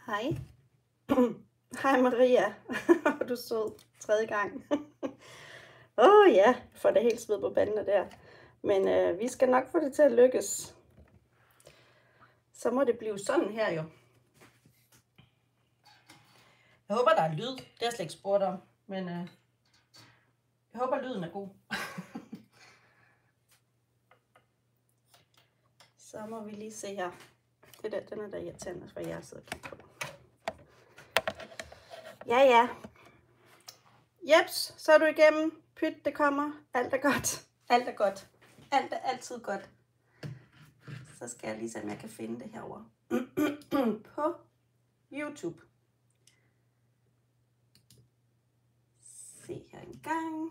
Hej. Hej Maria. Du er sød. Tredje gang. Ja, jeg får det helt sved på bandene der. Men vi skal nok få det til at lykkes. Så må det blive sådan her jo. Jeg håber, der er lyd. Det har jeg slet ikke spurgt om. Men jeg håber, lyden er god. Så må vi lige se her. Den er der irriterende, for jeg sidder og kigger på. Ja. Jeps, så er du igennem. Pyt, det kommer. Alt er godt. Alt er godt. Alt er altid godt. Så skal jeg lige se, om jeg kan finde det herovre. På YouTube. Se her en gang.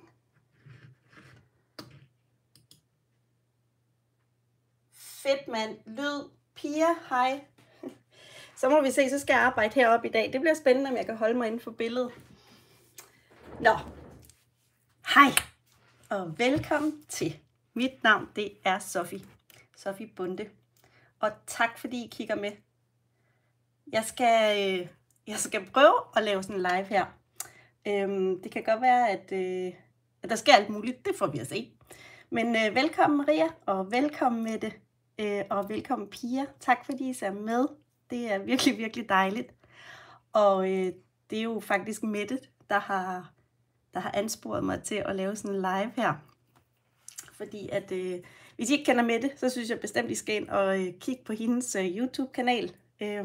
Fedt mand. Lyd. Pia, hej. Så må vi se, så skal jeg arbejde heroppe i dag. Det bliver spændende, om jeg kan holde mig inden for billedet. Nå. Hej. Og velkommen til. Mit navn, det er Sofie Bonde. Og tak fordi I kigger med. Jeg skal prøve at lave sådan en live her. Det kan godt være, at der sker alt muligt. Det får vi at se. Men velkommen Maria, og velkommen Mette, og velkommen Pia. Tak fordi I ser med. Det er virkelig, virkelig dejligt. Og det er jo faktisk Mette, der har ansporet mig til at lave sådan en live her. Fordi at hvis I ikke kender Mette, så synes jeg bestemt, I skal ind og kigge på hendes YouTube-kanal.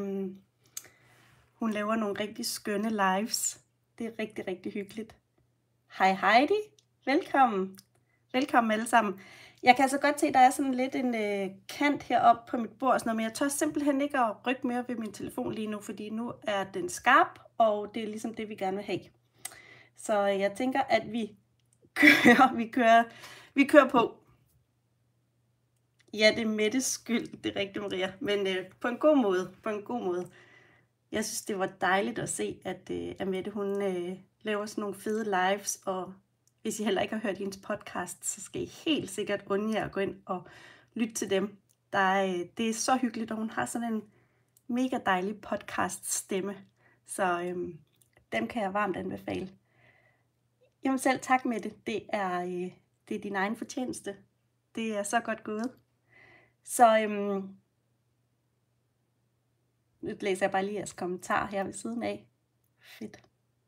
Hun laver nogle rigtig skønne lives. Det er rigtig, rigtig hyggeligt. Hej Heidi. Velkommen. Velkommen alle sammen. Jeg kan altså godt se, at der er sådan lidt en kant heroppe på mit bord, og sådan noget, men jeg tør simpelthen ikke at rykke mere ved min telefon lige nu, fordi nu er den skarp, og det er ligesom det, vi gerne vil have. Så jeg tænker, at vi kører på. Ja, det er Mettes skyld, det er rigtigt, Maria, men på en god måde. Jeg synes, det var dejligt at se, at Mette, hun laver sådan nogle fede lives, og hvis I heller ikke har hørt hendes podcast, så skal I helt sikkert unde jer at gå ind og lytte til dem. Det er så hyggeligt, og hun har sådan en mega dejlig podcast stemme, så dem kan jeg varmt anbefale. Jamen selv tak Mette, det er din egen fortjeneste. Det er så godt gået. Så nu læser jeg bare lige jeres kommentar her ved siden af. Fedt.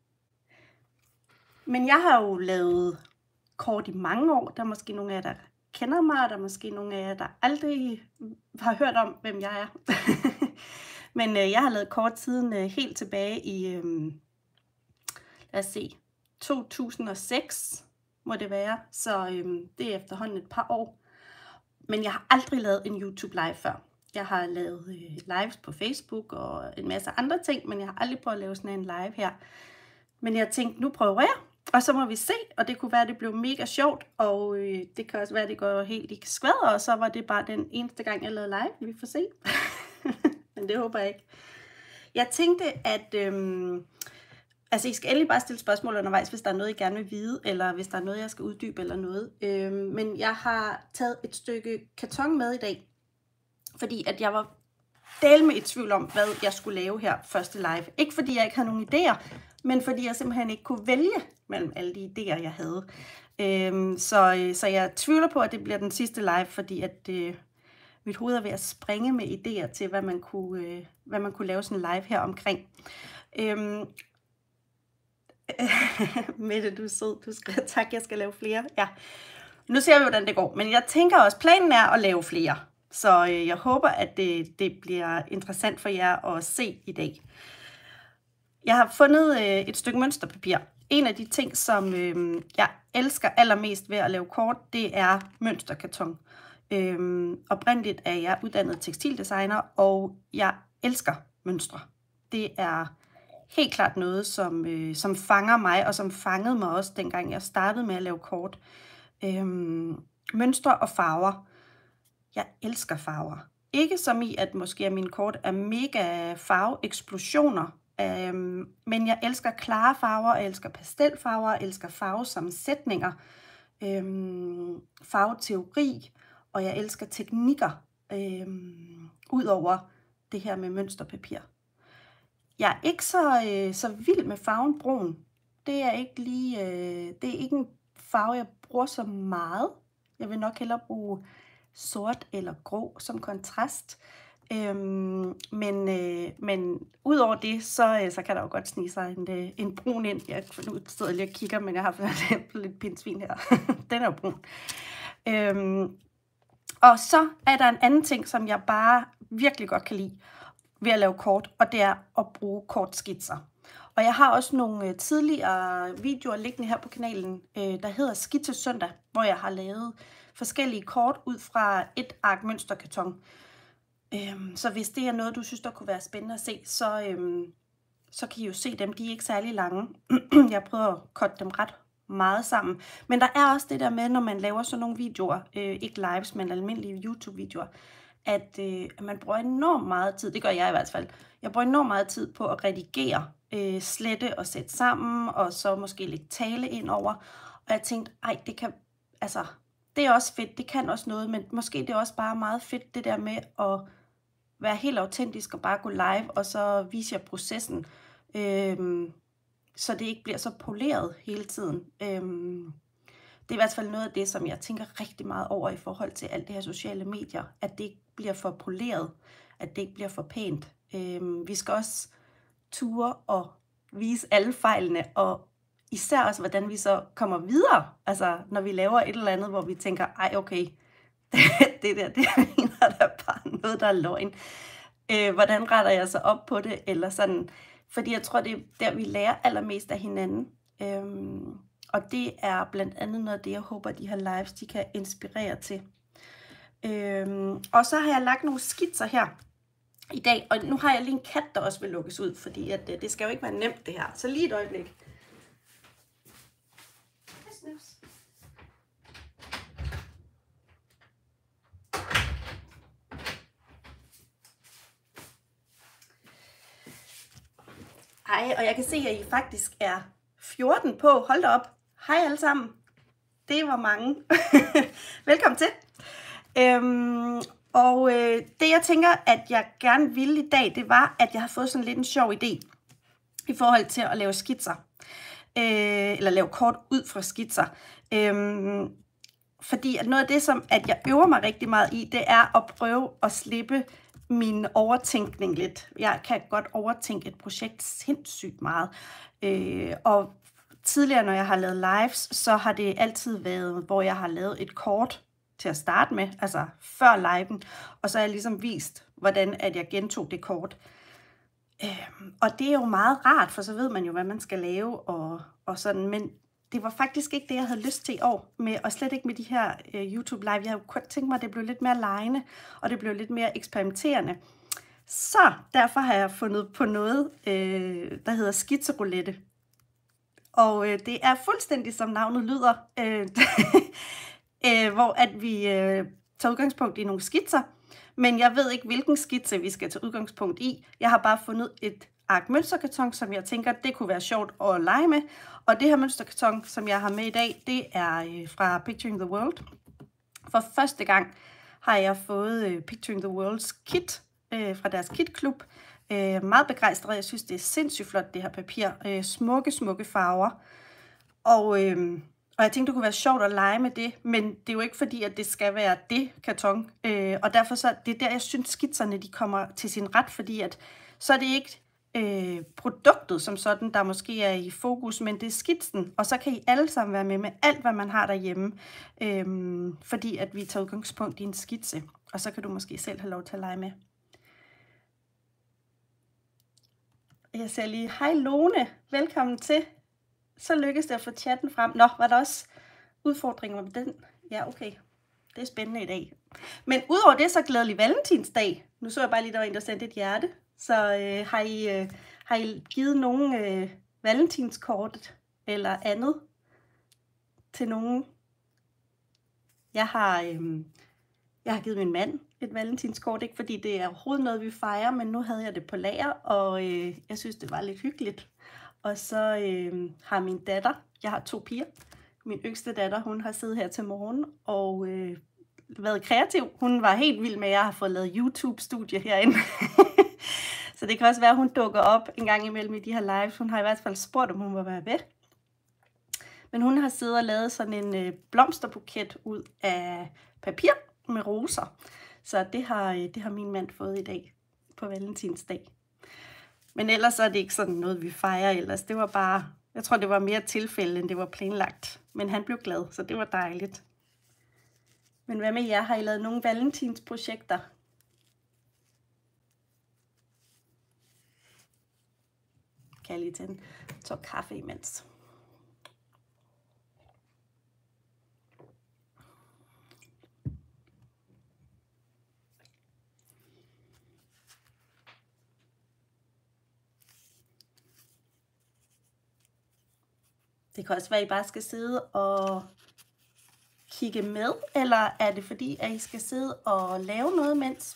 Men jeg har jo lavet kort i mange år. Der er måske nogle af jer, der kender mig, og der er måske nogle af jer, der aldrig har hørt om, hvem jeg er. Men jeg har lavet kort siden helt tilbage i, lad os se, 2006 må det være. Så det er efterhånden et par år. Men jeg har aldrig lavet en YouTube live før. Jeg har lavet lives på Facebook og en masse andre ting, men jeg har aldrig prøvet at lave sådan en live her. Men jeg tænkte, nu prøver jeg, og så må vi se, og det kunne være, at det blev mega sjovt, og det kan også være, at det går helt i skvadder, og så var det bare den eneste gang, jeg lavede live. Vi får se. Men det håber jeg ikke. Jeg tænkte, at altså, I skal endelig bare stille spørgsmål undervejs, hvis der er noget, I gerne vil vide, eller hvis der er noget, jeg skal uddybe eller noget. Men jeg har taget et stykke karton med i dag, fordi at jeg var dælme i tvivl om, hvad jeg skulle lave her første live. Ikke fordi jeg ikke havde nogen idéer, men fordi jeg simpelthen ikke kunne vælge mellem alle de idéer, jeg havde. Så jeg tvivler på, at det bliver den sidste live, fordi at mit hoved er ved at springe med idéer til, hvad man kunne lave sådan en live her omkring. Mette, du er sød. Du skriver, tak, jeg skal lave flere. Ja. Nu ser vi, hvordan det går. Men jeg tænker også, planen er at lave flere. Så jeg håber, at det bliver interessant for jer at se i dag. Jeg har fundet et stykke mønsterpapir. En af de ting, som jeg elsker allermest ved at lave kort, det er mønsterkarton. Oprindeligt er jeg uddannet tekstildesigner, og jeg elsker mønstre. Det er helt klart noget, som fanger mig, og som fangede mig også, dengang jeg startede med at lave kort. Mønstre og farver. Jeg elsker farver. Ikke som i, at måske mine kort er mega farveeksplosioner, men jeg elsker klare farver, jeg elsker pastelfarver, jeg elsker farvesammensætninger, farveteori, og jeg elsker teknikker, ud over det her med mønsterpapir. Jeg er ikke så vild med farven brun. Det er ikke lige, det er ikke en farve, jeg bruger så meget. Jeg vil nok hellere bruge sort eller grå som kontrast. Men udover det, så kan der jo godt snige sig en brun ind. Jeg sidder lige og kigger, men jeg har fået lidt pindsvin her. Den er jo brun. Og så er der en anden ting, som jeg bare virkelig godt kan lide ved at lave kort, og det er at bruge kortskitser. Og jeg har også nogle tidligere videoer liggende her på kanalen, der hedder Skitse Søndag, hvor jeg har lavet forskellige kort ud fra et ark mønsterkarton. Så hvis det er noget, du synes, der kunne være spændende at se, så kan I jo se dem. De er ikke særlig lange. Jeg prøver at cutte dem ret meget sammen. Men der er også det der med, når man laver sådan nogle videoer, ikke lives, men almindelige YouTube-videoer, at man bruger enormt meget tid, det gør jeg i hvert fald, jeg bruger enormt meget tid på at redigere, slette og sætte sammen, og så måske lægge tale ind over. Og jeg tænkte, det kan, altså, det er også fedt, det kan også noget, men måske det er også bare meget fedt, det der med at være helt autentisk og bare gå live, og så vise jer processen, så det ikke bliver så poleret hele tiden. Det er i hvert fald noget af det, som jeg tænker rigtig meget over i forhold til alt det her sociale medier, at det ikke bliver for poleret, at det ikke bliver for pænt. Vi skal også ture og vise alle fejlene, og især også, hvordan vi så kommer videre, altså når vi laver et eller andet, hvor vi tænker, okay, det er der bare noget, der er løgn. Hvordan retter jeg så op på det, eller sådan, fordi jeg tror, det er der, vi lærer allermest af hinanden. Og det er blandt andet noget af det, jeg håber, de her lives, de kan inspirere til. Og så har jeg lagt nogle skitser her i dag, og nu har jeg lige en kat, der også vil lukkes ud, fordi at, det skal jo ikke være nemt det her. Så lige et øjeblik. Hej, og jeg kan se, at I faktisk er 14 på. Hold da op. Hej alle sammen. Det var mange. Velkommen til. Det jeg tænker, at jeg gerne ville i dag, det var, at jeg har fået sådan lidt en sjov idé i forhold til at lave skitser. Eller lave kort ud fra skitser. Fordi at noget af det, som at jeg øver mig rigtig meget i, det er at prøve at slippe min overtænkning lidt. Jeg kan godt overtænke et projekt sindssygt meget. Og tidligere, når jeg har lavet lives, så har det altid været, hvor jeg har lavet et kort til at starte med, altså før liven, og så har jeg ligesom vist, hvordan at jeg gentog det kort. Og det er jo meget rart, for så ved man jo, hvad man skal lave, og sådan, men det var faktisk ikke det, jeg havde lyst til i år, og slet ikke med de her YouTube live. Jeg havde jo tænkt mig, at det blev lidt mere legende, og det blev lidt mere eksperimenterende. Så derfor har jeg fundet på noget, der hedder skitseroulette. Og det er fuldstændig som navnet lyder, hvor at vi tager udgangspunkt i nogle skitser, men jeg ved ikke, hvilken skitse vi skal tage udgangspunkt i. Jeg har bare fundet et ark mønsterkarton, som jeg tænker, det kunne være sjovt at lege med. Og det her mønsterkarton, som jeg har med i dag, det er fra Picturing the World. For første gang har jeg fået Picturing the World's kit fra deres kitklub. Meget begejstret. Jeg synes, det er sindssygt flot, det her papir. Smukke farver. Og jeg tænkte, det kunne være sjovt at lege med det, men det er jo ikke fordi, at det skal være det karton. Og derfor så, det er der, jeg synes, skitserne de kommer til sin ret, fordi at så er det ikke produktet som sådan, der måske er i fokus, men det er skitsen, og så kan I alle sammen være med alt, hvad man har derhjemme, fordi at vi tager udgangspunkt i en skitse, og så kan du måske selv have lov til at lege med. Jeg ser lige, hej Lone, velkommen til. Så lykkedes det at få chatten frem. Nå, var der også udfordringer med den? Ja, okay. Det er spændende i dag. Men udover det, så glædelig valentinsdag. Nu så jeg bare lige, der var en, der sendte et hjerte. Så har I givet nogen valentinskort eller andet til nogen? Jeg har givet min mand et valentinskort, ikke fordi det er overhovedet noget, vi fejrer, men nu havde jeg det på lager, og jeg synes, det var lidt hyggeligt. Og så har min datter, jeg har 2 piger, min yngste datter, hun har siddet her til morgen og været kreativ. Hun var helt vild med, at jeg har fået lavet YouTube-studie herinde. Så det kan også være, at hun dukker op en gang imellem i de her lives. Hun har i hvert fald spurgt, om hun må være med. Men hun har siddet og lavet sådan en blomsterbuket ud af papir med roser. Så det har min mand fået i dag på valentinsdag. Men ellers er det ikke sådan noget, vi fejrer ellers. Det var bare, jeg tror, det var mere tilfælde, end det var planlagt. Men han blev glad, så det var dejligt. Men hvad med jer? Har I lavet nogle valentinsprojekter? Kan jeg lige tage en tår kaffe imens? Det kan også være, at I bare skal sidde og kigge med, eller er det fordi, at I skal sidde og lave noget,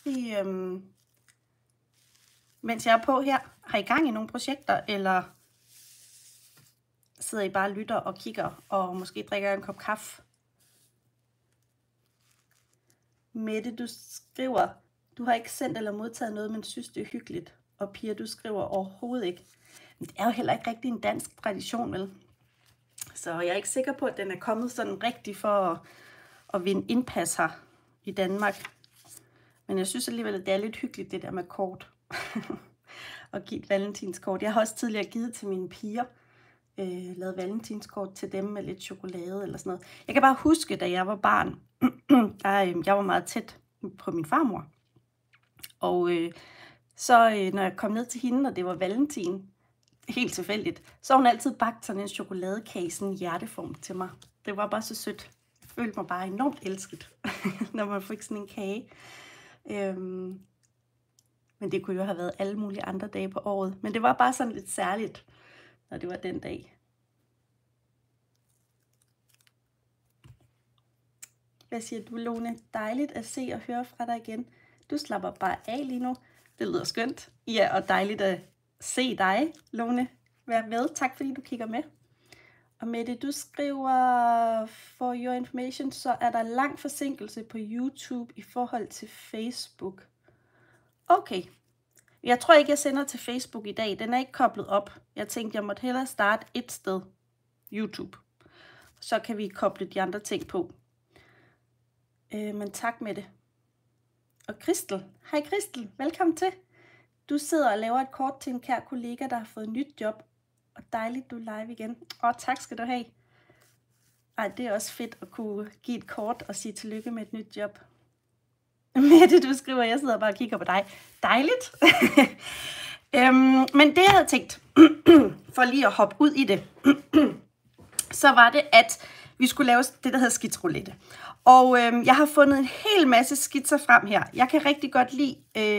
mens jeg er på her? Har I gang i nogle projekter, eller sidder I bare og lytter og kigger, og måske drikker en kop kaffe? Mette, du skriver, du har ikke sendt eller modtaget noget, men synes, det er hyggeligt. Og Pia, du skriver overhovedet ikke. Men det er jo heller ikke rigtig en dansk tradition, vel? Så jeg er ikke sikker på, at den er kommet sådan rigtig for at vinde indpas her i Danmark. Men jeg synes alligevel, at det er lidt hyggeligt, det der med kort. Og give et valentinskort. Jeg har også tidligere givet til mine piger. Lavet valentinskort til dem med lidt chokolade eller sådan noget. Jeg kan bare huske, da jeg var barn, jeg var meget tæt på min farmor. Og når jeg kom ned til hende, og det var valentin, helt tilfældigt, så har hun altid bagt sådan en chokoladekage, sådan en hjerteform til mig. Det var bare så sødt. Jeg følte mig bare enormt elsket, når man fik sådan en kage. Men det kunne jo have været alle mulige andre dage på året. Men det var bare sådan lidt særligt, når det var den dag. Hvad siger du, Lone? Dejligt at se og høre fra dig igen. Du slapper bare af lige nu. Det lyder skønt. Ja, og dejligt at se dig, Lone. Vær med. Tak fordi du kigger med. Og Mette, du skriver, for your information, så er der lang forsinkelse på YouTube i forhold til Facebook. Okay. Jeg tror ikke, jeg sender til Facebook i dag. Den er ikke koblet op. Jeg tænkte, jeg måtte hellere starte et sted. YouTube. Så kan vi koble de andre ting på. Men tak med det. Og Kristel. Hej Kristel. Velkommen til. Du sidder og laver et kort til en kær kollega, der har fået et nyt job. Og dejligt, du er live igen. Tak skal du have. Ej, det er også fedt at kunne give et kort og sige tillykke med et nyt job. Mette, du skriver, jeg sidder bare og kigger på dig. Dejligt. Men det, jeg havde tænkt, for lige at hoppe ud i det, så var det, at vi skulle lave det, der hedder skitsroulette. Og jeg har fundet en hel masse skitser frem her. Jeg kan rigtig godt lide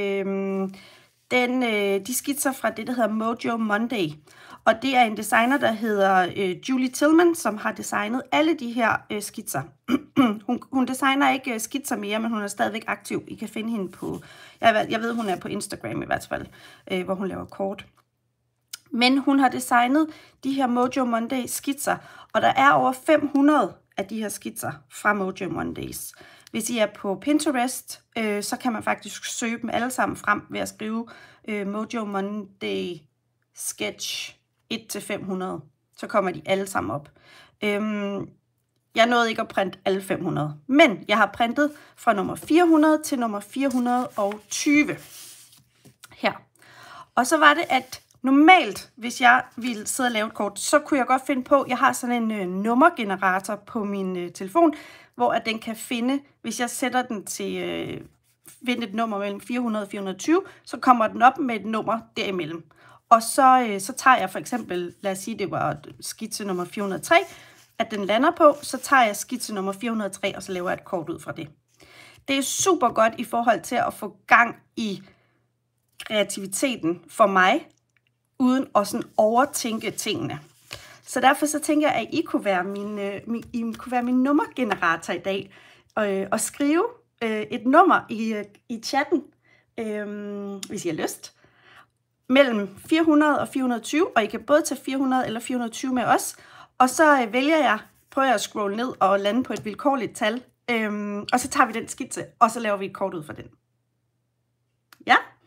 de skitser fra det, der hedder Mojo Monday. Og det er en designer, der hedder Julie Tillman, som har designet alle de her skitser. Hun designer ikke skitser mere, men hun er stadigvæk aktiv. I kan finde hende på, jeg ved, hun er på Instagram i hvert fald, hvor hun laver kort. Men hun har designet de her Mojo Monday skitser, og der er over 500 af de her skitser fra Mojo Mondays. Hvis I er på Pinterest, så kan man faktisk søge dem alle sammen frem ved at skrive Mojo Monday Sketch 1-500. Så kommer de alle sammen op. Jeg nåede ikke at printe alle 500, men jeg har printet fra nummer 400 til nummer 420 her. Og så var det, at normalt, hvis jeg ville sidde og lave et kort, så kunne jeg godt finde på, jeg har sådan en nummergenerator på min telefon, hvor at den kan finde, hvis jeg sætter den til finde et nummer mellem 400 og 420, så kommer den op med et nummer derimellem. Og så tager jeg for eksempel, lad os sige, det var skitse nummer 403, at den lander på, så tager jeg skitse nummer 403, og så laver jeg et kort ud fra det. Det er super godt i forhold til at få gang i kreativiteten for mig, uden at sådan overtænke tingene. Så derfor så tænker jeg, at I kunne være min nummergenerator i dag, og skrive et nummer i chatten, hvis I har lyst, mellem 400 og 420, og I kan både tage 400 eller 420 med os, og så prøver jeg at scrolle ned og lande på et vilkårligt tal, og så tager vi den skitse, og så laver vi et kort ud fra den. Ja,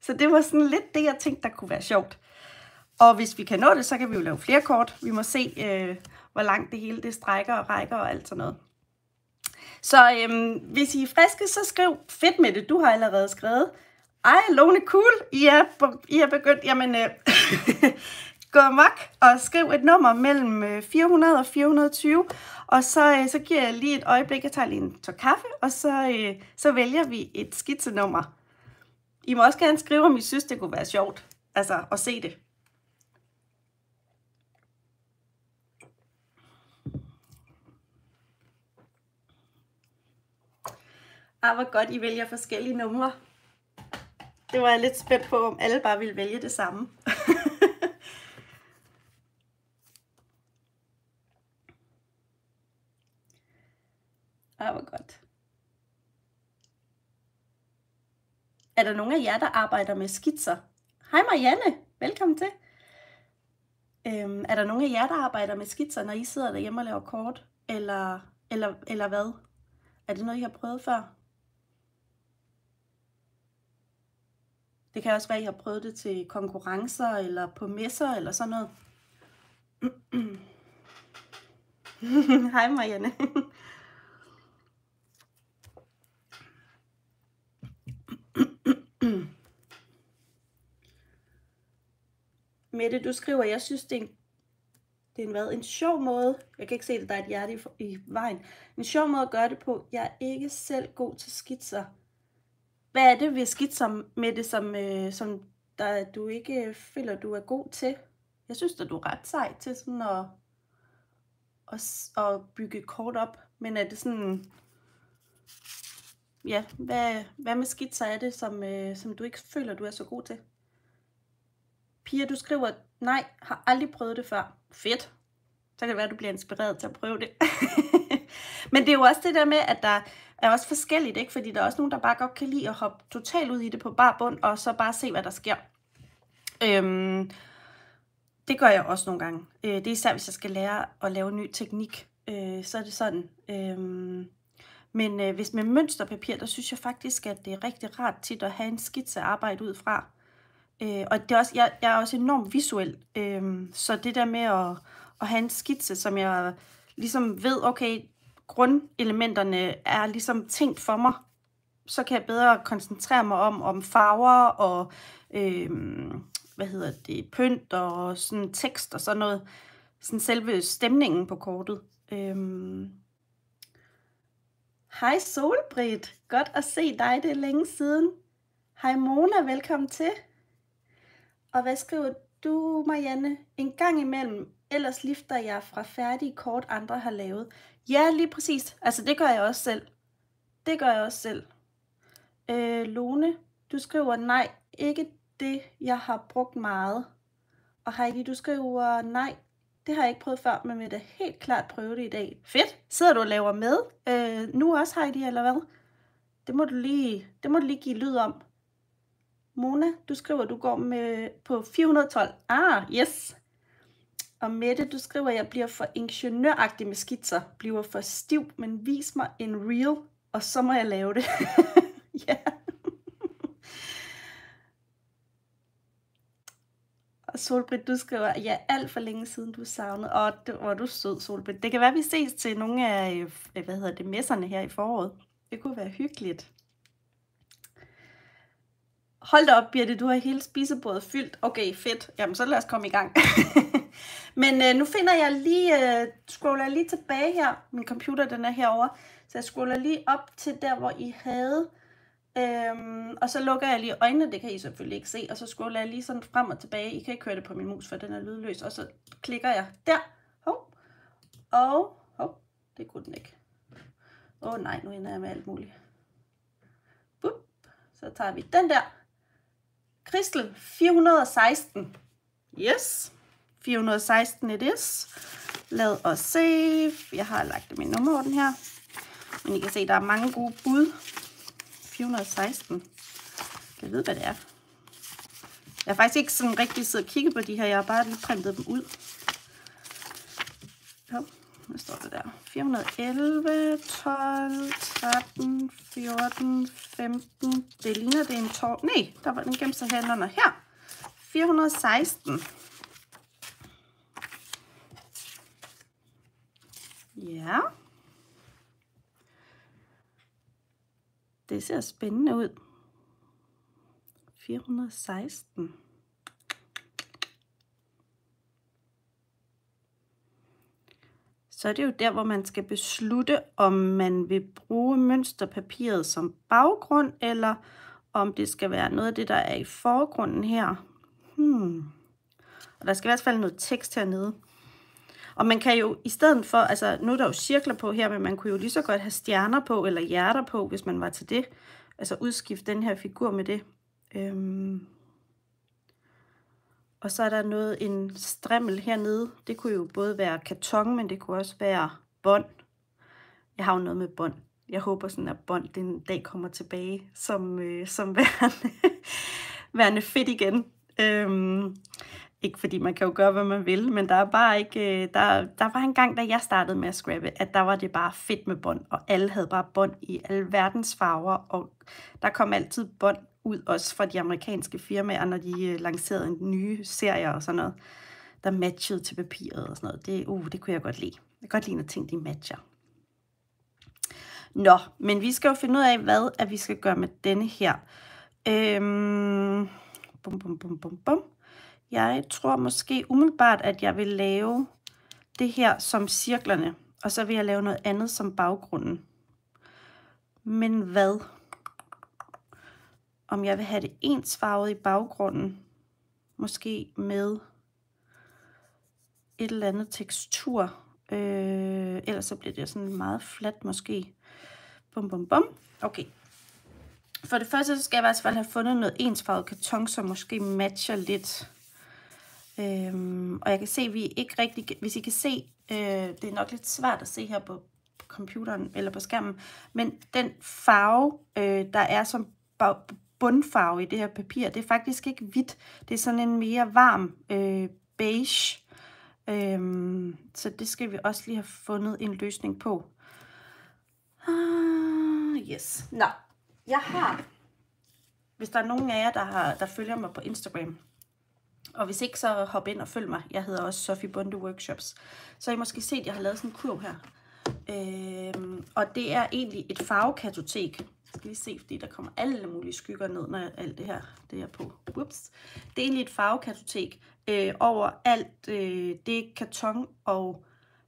Så det var sådan lidt det, jeg tænkte, der kunne være sjovt. Og hvis vi kan nå det, så kan vi jo lave flere kort. Vi må se, hvor langt det hele det strækker og rækker og alt sådan noget. Så hvis I er friske, så skriv fedt med det. Du har allerede skrevet. Ej, Lone, cool. I er begyndt. Jamen, gå amok og skriv et nummer mellem 400 og 420. Og så giver jeg lige et øjeblik. Jeg tager lige en tår kaffe, og så vælger vi et skitsenummer. I må også gerne skrive, om I synes, det kunne være sjovt. Altså, at se det. Hvor godt, I vælger forskellige numre. Det var jeg lidt spændt på, om alle bare ville vælge det samme. Hvor godt. Er der nogen af jer, der arbejder med skitser? Hej Marianne, velkommen til. Er der nogen af jer, der arbejder med skitser, når I sidder derhjemme og laver kort? Eller hvad? Er det noget, I har prøvet før? Det kan også være, at I har prøvet det til konkurrencer, eller på messer, eller sådan noget. Hej Marianne. Mette, du skriver, jeg synes, det er en sjov måde. Jeg kan ikke se det, der er et hjerte i vejen. En sjov måde at gøre det på. Jeg er ikke selv god til skitser. Hvad er det ved skitser, Mette, som du ikke føler, du er god til? Jeg synes, at du er ret sej til sådan at bygge kort op. Men er det sådan... Ja, hvad med skitser er det, som du ikke føler, du er så god til? Pia, du skriver, nej, har aldrig prøvet det før. Fedt. Så kan det være, at du bliver inspireret til at prøve det. Men det er jo også det der med, at der er også forskelligt, ikke? Fordi der er også nogen, der bare godt kan lide at hoppe totalt ud i det på bar bund, og så bare se, hvad der sker. Det gør jeg også nogle gange. Det er især, hvis jeg skal lære at lave ny teknik. Så er det sådan. Men hvis med mønsterpapir, der synes jeg faktisk, at det er rigtig rart tit at have en skitse at arbejde ud fra. Og det er også, jeg er også enormt visuel. Så det der med at have en skitse, som jeg ligesom ved, okay, grundelementerne er ligesom tænkt for mig, så kan jeg bedre koncentrere mig om farver og pynt og sådan tekst og sådan noget. Sådan selve stemningen på kortet. Hej Solbrit, godt at se dig, det er længe siden. Hej Mona, velkommen til. Og hvad skriver du, Marianne? En gang imellem, ellers lifter jeg fra færdige kort, andre har lavet. Ja, lige præcis. Altså, det gør jeg også selv. Lone, du skriver, nej, ikke det, jeg har brugt meget. Og Heidi, du skriver, nej, det har jeg ikke prøvet før, men vil da helt klart prøve det i dag. Fedt. Sidder du og laver med nu også, Heidi, eller hvad? Det må du lige give lyd om. Mona, du skriver, du går med på 412. Yes. Og Mette, du skriver, jeg bliver for ingeniøragtig med skitser. Bliver for stiv, men vis mig en reel, og så må jeg lave det. Ja. Og Solbrit, du skriver, ja, alt for længe siden du savnede. Hvor er du sød, Solbrit. Det kan være, vi ses til nogle af, messerne her i foråret. Det kunne være hyggeligt. Hold da op, Birte, du har hele spisebordet fyldt. Okay, fedt. Jamen, så lad os komme i gang. Men nu finder jeg lige, scroller lige tilbage her. Min computer, den er herovre. Så jeg scroller lige op til der, hvor I havde. Og så lukker jeg lige øjnene, det kan I selvfølgelig ikke se. Og så scroller jeg lige sådan frem og tilbage. I kan ikke høre det på min mus, for den er lydløs. Og så klikker jeg der. Det kunne den ikke. Nej, nu ender jeg med alt muligt. Bup. Så tager vi den der. Kristel 416. Yes. 416 it is. Lad os se. Jeg har lagt min nummerorden her. Men I kan se, der er mange gode bud. 416. Jeg ved, hvad det er. Jeg har faktisk ikke sådan rigtig siddet og kigget på de her. Jeg har bare lige printet dem ud. Hvad står der der? 411, 12, 13, 14, 15. Det ligner, det er en tår. Nej, der var den gemt sig her under her. 416. Ja. Det ser spændende ud. 416. Så er det jo der, hvor man skal beslutte, om man vil bruge mønsterpapiret som baggrund, eller om det skal være noget af det, der er i forgrunden her. Og der skal i hvert fald noget tekst hernede. Og man kan jo i stedet for, altså nu er der jo cirkler på her, men man kunne jo lige så godt have stjerner på, eller hjerter på, hvis man var til det. Altså udskifte den her figur med det. Og så er der noget, en strimmel hernede. Det kunne jo både være karton, men det kunne også være bånd. Jeg har jo noget med bånd. Jeg håber sådan, at bånd den dag kommer tilbage som værende fedt igen. Ikke fordi man kan jo gøre, hvad man vil, men der er bare ikke... Der var en gang, da jeg startede med at scrappe, at der var det bare fedt med bånd, og alle havde bare bånd i alle verdens farver, og der kom altid bånd ud, også fra de amerikanske firmaer, når de lancerede en nye serier og sådan noget, der matchede til papiret og sådan noget. Det kunne jeg godt lide. Jeg kan godt lide, når ting de matcher. Nå, men vi skal jo finde ud af, hvad at vi skal gøre med denne her. Jeg tror måske umiddelbart, at jeg vil lave det her som cirklerne, og så vil jeg lave noget andet som baggrunden. Men hvad? Om jeg vil have det ensfarvet i baggrunden, måske med et eller andet tekstur, ellers så bliver det sådan meget fladt måske. Okay. For det første så skal jeg i hvert fald have fundet noget ensfarvet karton, som måske matcher lidt. Og jeg kan se, at vi ikke rigtig, hvis I kan se, det er nok lidt svært at se her på computeren eller på skærmen, men den farve, der er som bundfarve i det her papir, det er faktisk ikke hvidt, det er sådan en mere varm beige, så det skal vi også lige have fundet en løsning på. Yes. Nå, jeg har, hvis der er nogen af jer, der følger mig på Instagram, og hvis ikke, så hop ind og følg mig. Jeg hedder også Sofie Bonde Workshops. Så I måske set, at jeg har lavet sådan en kurv her. Og det er egentlig et farvekartotek. Skal vi se, fordi der kommer alle mulige skygger ned, når alt det her det er på. Ups. Det er egentlig et farvekartotek over alt det karton og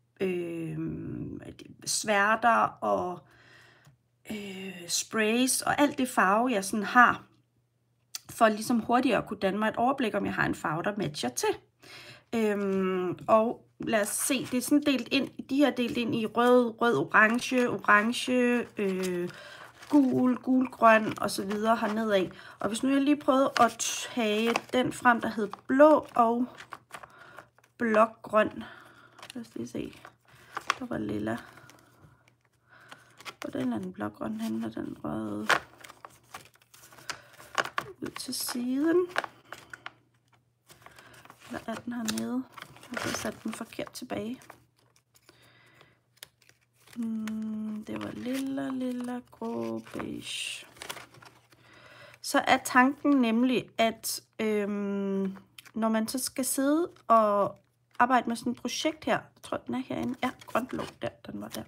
sværter og sprays og alt det farve, jeg sådan har, for ligesom hurtigere at kunne danne mig et overblik, om jeg har en farve, der matcher til. Og lad os se, det er sådan delt ind, de her delt ind i rød, orange, gul, grøn og så videre hernede af. Og hvis nu jeg lige prøvede at tage den frem, der hed blå og blågrøn. Lad os lige se. Der var lilla. Hvordan er den blågrøn henne, og den røde ud til siden. Eller er den hernede? Jeg har sat den forkert tilbage. Det var lilla, grå, beige. Så er tanken nemlig, at når man så skal sidde og arbejde med sådan et projekt her, jeg tror den er herinde, ja, grønt blå, der, den var der.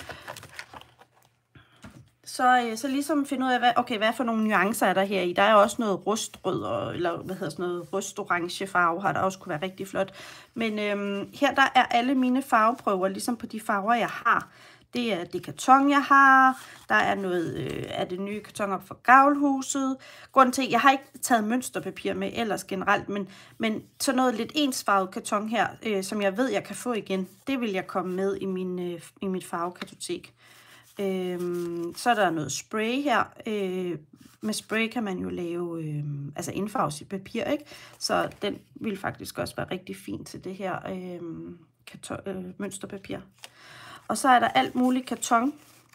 Så ligesom finde ud af, hvad for nogle nuancer er der her i. Der er også noget rustrød, eller hvad hedder sådan noget, rustorange farve her, der også kunne være rigtig flot. Men her der er alle mine farveprøver, ligesom på de farver, jeg har. Det er det karton, jeg har. Der er noget af det nye karton op for gavlhuset. Grunden til, jeg har ikke taget mønsterpapir med ellers generelt, men sådan noget lidt ensfarvet karton her, som jeg ved, jeg kan få igen, det vil jeg komme med i mit farvekartotek. Så er der noget spray her. Med spray kan man jo lave altså indfarve sit papir, ikke? Så den vil faktisk også være rigtig fint til det her mønsterpapir. Og så er der alt muligt karton.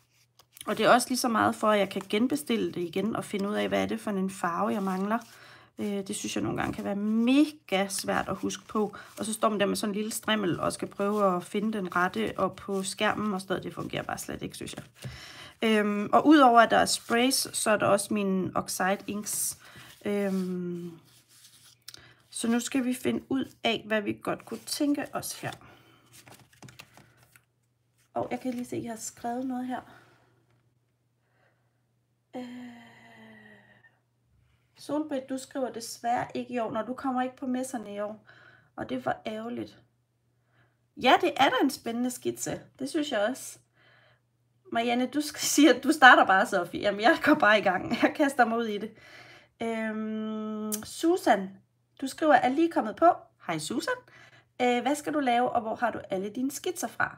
Og det er også lige så meget for, at jeg kan genbestille det igen og finde ud af, hvad er det for en farve, jeg mangler. Det synes jeg nogle gange kan være mega svært at huske på. Og så står man der med sådan en lille strimmel og skal prøve at finde den rette op på skærmen, og stadig det fungerer bare slet ikke, synes jeg. Og udover at der er sprays, så er der også mine Oxide Inks. Så nu skal vi finde ud af, hvad vi godt kunne tænke os her. Og jeg kan lige se, at jeg har skrevet noget her. Solbrit, du skriver desværre ikke i år, når du kommer ikke på messerne i år. Og det var ærgerligt. Ja, det er da en spændende skitse. Det synes jeg også. Marianne, du siger, at du starter bare, Sofie. Jamen, jeg går bare i gang. Jeg kaster mig ud i det. Susan, du skriver, er lige kommet på. Hej Susan. Hvad skal du lave, og hvor har du alle dine skitser fra?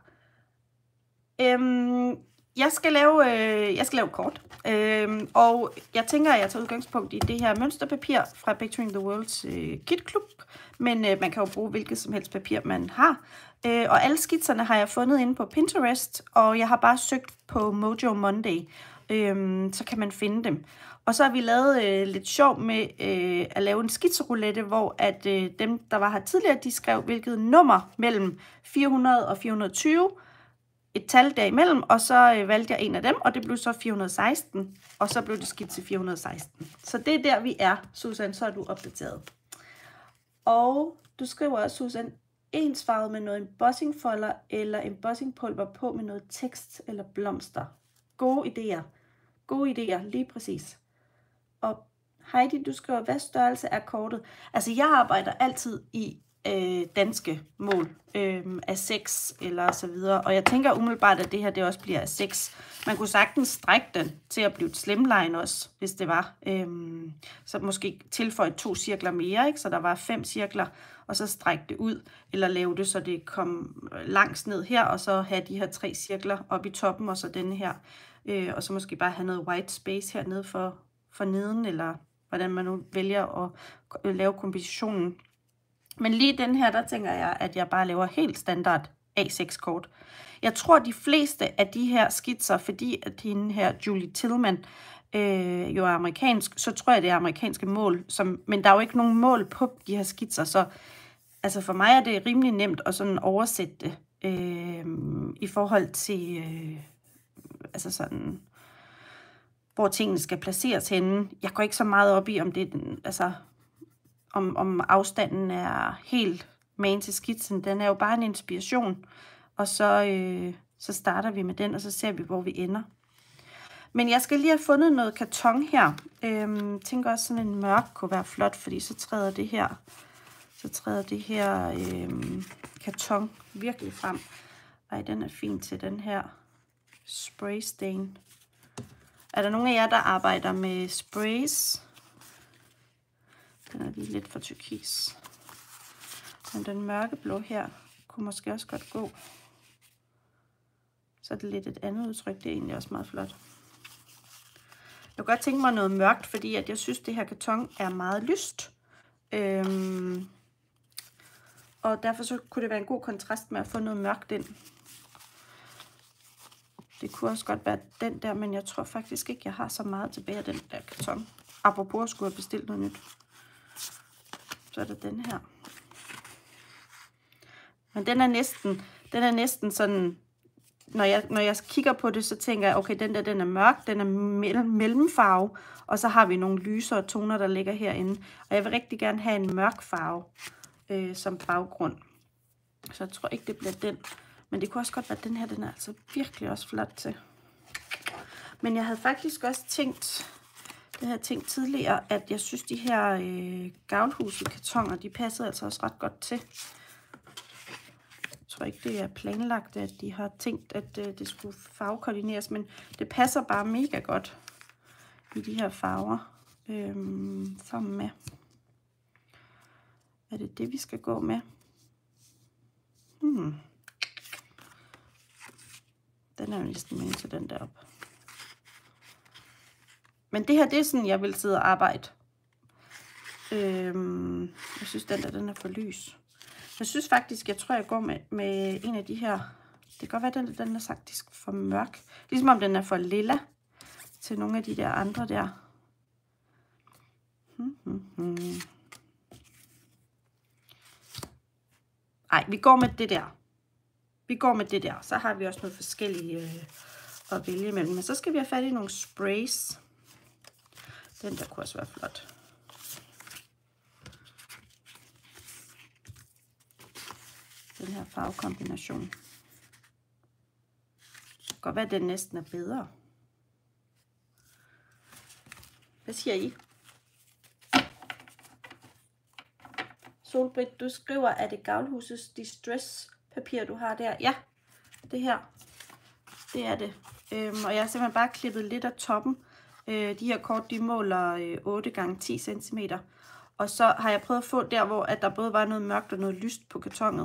Jeg skal lave kort, og jeg tænker, at jeg tager udgangspunkt i det her mønsterpapir fra Picturing the World's Kit Club, men man kan jo bruge hvilket som helst papir, man har. Og alle skitserne har jeg fundet inde på Pinterest, og jeg har bare søgt på Mojo Monday, så kan man finde dem. Og så har vi lavet lidt sjov med at lave en skitseroulette, hvor at dem, der var her tidligere, de skrev hvilket nummer mellem 400 og 420, et tal derimellem, og så valgte jeg en af dem, og det blev så 416, og så blev det skidt til 416. Så det er der, vi er, Susan, så er du opdateret. Og du skriver også, Susan, ensfarvet med noget embossing folder, eller embossing pulver på med noget tekst eller blomster. Gode idéer. Gode idéer, lige præcis. Og Heidi, du skriver, hvad størrelse er kortet? Altså, jeg arbejder altid i danske mål af 6 eller så videre. Og jeg tænker umiddelbart, at det her det også bliver af 6. Man kunne sagtens strække den til at blive et slimline også, hvis det var. Så måske tilføje 2 cirkler mere, ikke? Så der var 5 cirkler, og så strække det ud, eller lave det, så det kom langs ned her, og så have de her 3 cirkler op i toppen, og så denne her. Og så måske bare have noget white space hernede for neden, eller hvordan man nu vælger at lave kompositionen. Men lige den her, der tænker jeg, at jeg bare laver helt standard A6-kort. Jeg tror, de fleste af de her skitser, fordi at hende her, Julie Tillman, jo er amerikansk, så tror jeg, det er amerikanske mål. Men der er jo ikke nogen mål på de her skitser, så altså for mig er det rimelig nemt at sådan oversætte det i forhold til altså sådan, hvor tingene skal placeres henne. Jeg går ikke så meget op i, om det altså om afstanden er helt magen til skitsen. Den er jo bare en inspiration, og så starter vi med den, og så ser vi, hvor vi ender. Men jeg skal lige have fundet noget karton her. Jeg tænker også, sådan en mørk kunne være flot, fordi så træder det her karton virkelig frem. Ej, den er fin til den her spray stain. Er der nogen af jer, der arbejder med sprays? Den er lige lidt for turkis. Men den mørkeblå her kunne måske også godt gå. Så er det lidt et andet udtryk. Det er egentlig også meget flot. Jeg kunne godt tænke mig noget mørkt, fordi at jeg synes, det her karton er meget lyst. Og derfor så kunne det være en god kontrast med at få noget mørkt ind. Det kunne også godt være den der, men jeg tror faktisk ikke, jeg har så meget tilbage af den der karton. Apropos skulle jeg bestille noget nyt. Så er det den her. Men den er næsten sådan, når jeg kigger på det, så tænker jeg, okay, den er mørk, den er mellemfarve, og så har vi nogle lysere toner, der ligger herinde. Og jeg vil rigtig gerne have en mørk farve som baggrund. Så jeg tror ikke, det bliver den. Men det kunne også godt være, den her, den er altså virkelig også flot til. Men jeg havde faktisk også tænkt, tidligere, at jeg synes, de her gavlhuset-kartoner, de passede altså også ret godt til. Jeg tror ikke, det er planlagt, at de har tænkt, at det skulle farvekoordineres, men det passer bare mega godt i de her farver sammen med. Er det det, vi skal gå med? Den er jo næsten med til den deroppe. Men det her, det er sådan, jeg vil sidde og arbejde. Jeg synes, den er for lys. Jeg synes faktisk, jeg tror, jeg går med en af de her. Det kan godt være, den er faktisk for mørk. Ligesom om den er for lilla til nogle af de der andre der. Ej, vi går med det der. Vi går med det der. Så har vi også noget forskellige at vælge imellem. Men så skal vi have fat i nogle sprays. Den der kunne også være flot. Den her farvekombination. Det kan godt være, at den næsten er bedre. Hvad siger I? Solbrit, du skriver, at det Gavlhusets Distress papir, du har der. Ja, det her. Det er det. Og jeg har simpelthen bare klippet lidt af toppen. De her kort, de måler 8 x 10 cm. Og så har jeg prøvet at få der, hvor at der både var noget mørkt og noget lyst på kartonet.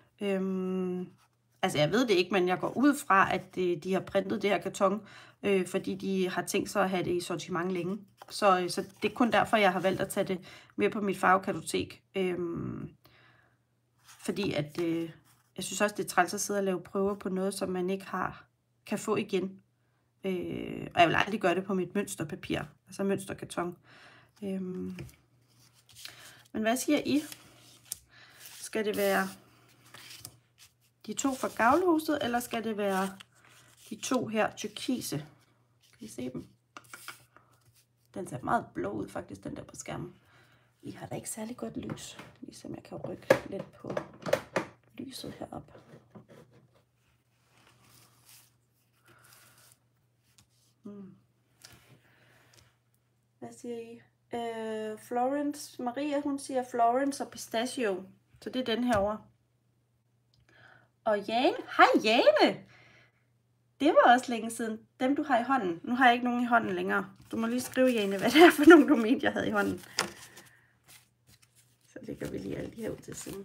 Altså jeg ved det ikke, men jeg går ud fra, at de har printet det her karton, fordi de har tænkt sig at have det i sortiment længe. Så det er kun derfor, jeg har valgt at tage det med på mit farvekartotek. Fordi at jeg synes også, det er træls at sidde og lave prøver på noget, som man ikke kan få igen. Og jeg vil aldrig gøre det på mit mønsterpapir, altså mønsterkarton. Men hvad siger I? Skal det være de to fra Gavlhuset, eller skal det være de to her turkise? Kan I se dem? Den ser meget blå ud faktisk, den der på skærmen. I har da ikke særlig godt lys, ligesom jeg kan rykke lidt på lyset heroppe. Hvad siger I? Florence, Maria, hun siger Florence og Pistachio. Så det er den herovre. Og Jane, hej Jane! Det var også længe siden. Dem du har i hånden. Nu har jeg ikke nogen i hånden længere. Du må lige skrive, Jane, hvad det er for nogle du mente, jeg havde i hånden. Så lægger vi lige alle de her ud til siden.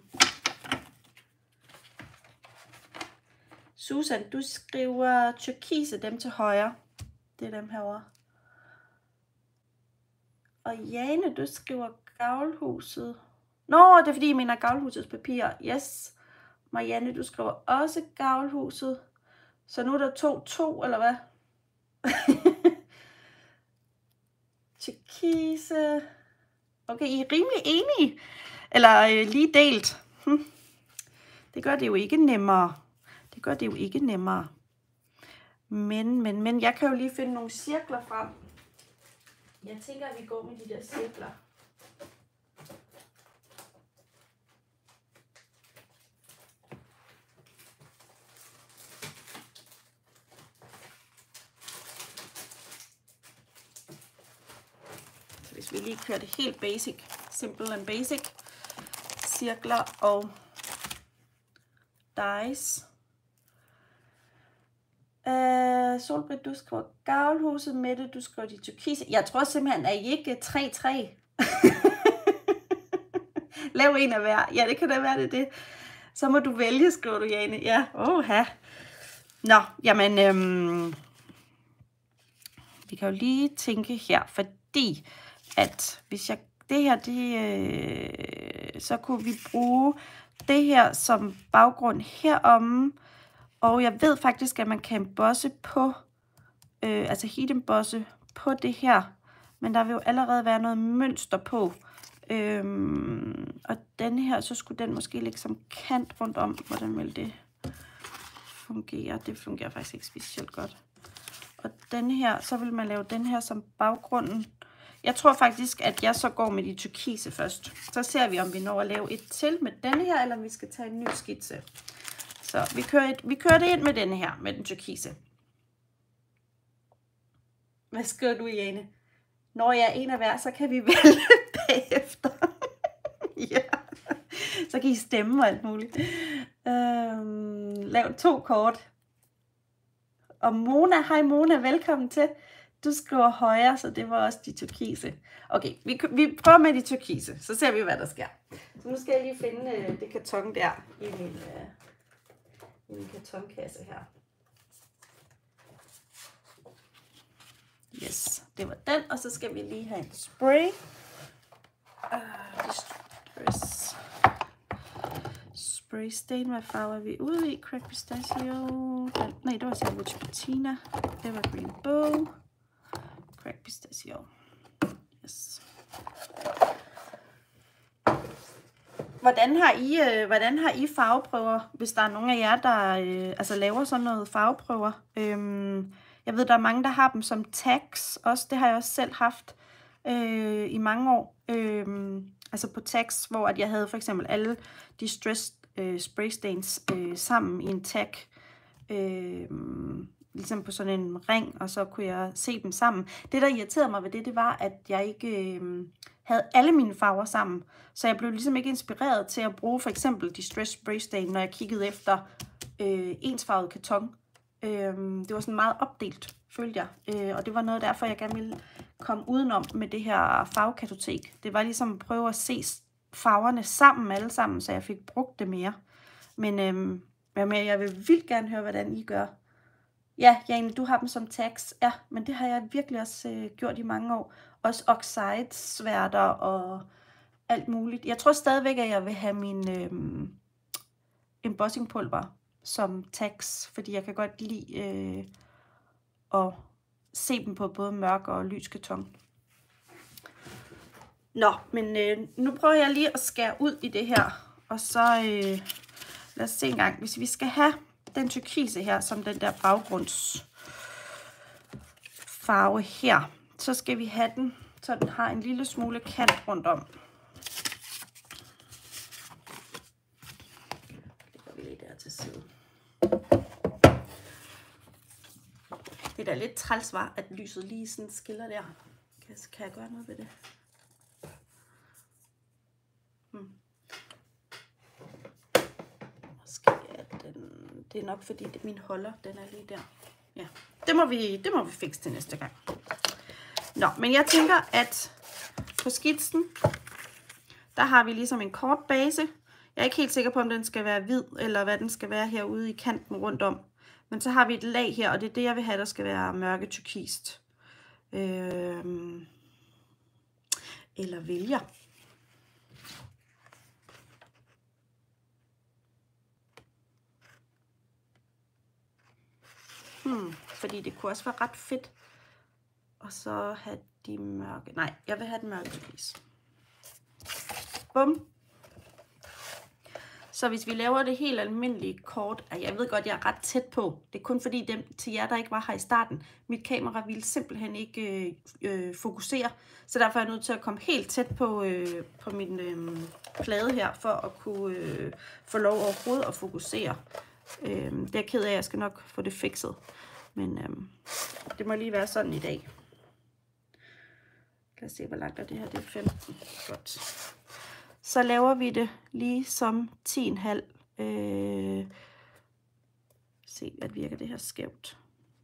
Susan, du skriver turkise, dem til højre. Det er dem herovre. Og Jane, du skriver Gavlhuset. Nå, det er fordi, jeg mener Gavlhusets papir. Yes. Marianne, du skriver også Gavlhuset. Så nu er der 2-2, eller hvad? Turkise. Okay, I er rimelig enige. Eller lige delt. Det gør det jo ikke nemmere. Det gør det jo ikke nemmere. Men jeg kan jo lige finde nogle cirkler frem. Jeg tænker, at vi går med de der cirkler. Så hvis vi lige kører det helt basic, simple and basic, cirkler og dice. Solbrit, du skriver Gavlhuset. Mette, du skriver de turkise. Jeg tror simpelthen, at I ikke 3-3. Lav en af hver. Ja, det kan da være det. Så må du vælge, skriver du, Jane. Ja, oha. Nå, jamen, vi kan jo lige tænke her, fordi at hvis jeg, det her, så kunne vi bruge det her som baggrund heromme. Og jeg ved faktisk, at man kan embosse på, altså heat embosse på det her. Men der vil jo allerede være noget mønster på. Og denne her, så skulle den måske ligge som kant rundt om. Hvordan vil det fungere? Det fungerer faktisk ikke specielt godt. Og denne her, så vil man lave den her som baggrunden. Jeg tror faktisk, at jeg så går med de turkise først. Så ser vi, om vi når at lave et til med denne her, eller om vi skal tage en ny skitse. Så vi kører det ind med denne her, med den turkise. Hvad skriver du, Jane? Når jeg er en af hver, så kan vi vælge bagefter. Ja. Så kan I stemme og alt muligt. Lav 2 kort. Og Mona, hej Mona, velkommen til. Du skriver højre, så det var også de turkise. Okay, vi prøver med de turkise, så ser vi, hvad der sker. Så nu skal jeg lige finde det karton der i min kartonkasse her. Yes, det var den, og så skal vi lige have en spray. Spray stain, hvad farve er vi ude i? Crack Pistachio. Nej, det var Salvage Patina. Evergreen Bow. Crack Pistachio. Yes. Hvordan har I farveprøver, hvis der er nogen af jer, der laver sådan noget farveprøver? Jeg ved, der er mange, der har dem som tags også. Det har jeg også selv haft i mange år. Altså på tags, hvor at jeg havde for eksempel alle de spraystains sammen i en tag. Ligesom på sådan en ring, og så kunne jeg se dem sammen. Det, der irriterede mig ved det var, at jeg ikke havde alle mine farver sammen. Så jeg blev ligesom ikke inspireret til at bruge for eksempel Distress Spray Stain, når jeg kiggede efter ensfarvet karton. Det var sådan meget opdelt, følte jeg. Og det var noget derfor, jeg gerne ville komme udenom med det her farvekartotek. Det var ligesom at prøve at se farverne sammen, alle sammen, så jeg fik brugt det mere. Men jeg vil vildt gerne høre, hvordan I gør. Ja, Jane, du har dem som tags. Ja, men det har jeg virkelig også gjort i mange år. Også oxide-sværter og alt muligt. Jeg tror stadigvæk, at jeg vil have min embossingpulver som tags, fordi jeg kan godt lide at se dem på både mørk og lys karton. Nå, men nu prøver jeg lige at skære ud i det her. Og så lad os se en gang. Hvis vi skal have den turkise her, som den der baggrundsfarve her, så skal vi have den, så den har en lille smule kant rundt om. Det går vi lige der til side. Det er da lidt træls, var, at lyset lige sådan skiller der. Kan jeg gøre noget ved det? Det er nok fordi min holder, den er lige der. Ja, det må vi fikse til næste gang. Nå, men jeg tænker, at på skitsen, der har vi ligesom en kort base. Jeg er ikke helt sikker på, om den skal være hvid, eller hvad den skal være herude i kanten rundt om. Men så har vi et lag her, og det er det, jeg vil have, der skal være mørke turkist. Eller vælger. Fordi det kunne også være ret fedt. Og så have de mørke. Nej, jeg vil have den mørke turkis. Bum. Så hvis vi laver det helt almindelige kort. Jeg ved godt, jeg er ret tæt på. Det er kun fordi dem til jer, der ikke var her i starten. Mit kamera ville simpelthen ikke fokusere. Så derfor er jeg nødt til at komme helt tæt på min plade her. For at kunne få lov overhovedet at fokusere. Det er jeg ked af, jeg skal nok få det fikset. Men det må lige være sådan i dag. Lad os se, hvor langt er det her. Det er 15. Godt. Så laver vi det lige som 10,5. Se, at virker det her skævt.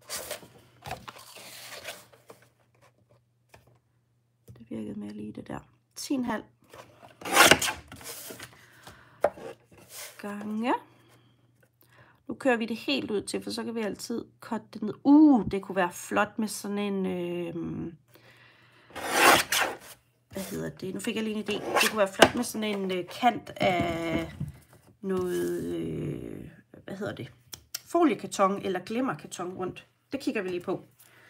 Det virkede mere lige det der. 10,5 gange. Nu kører vi det helt ud til, for så kan vi altid cutte det ned. Det kunne være flot med sådan en... hvad hedder det? Nu fik jeg lige en idé. Det kunne være flot med sådan en kant af noget... hvad hedder det? Foliekarton eller glimmerkarton rundt. Det kigger vi lige på.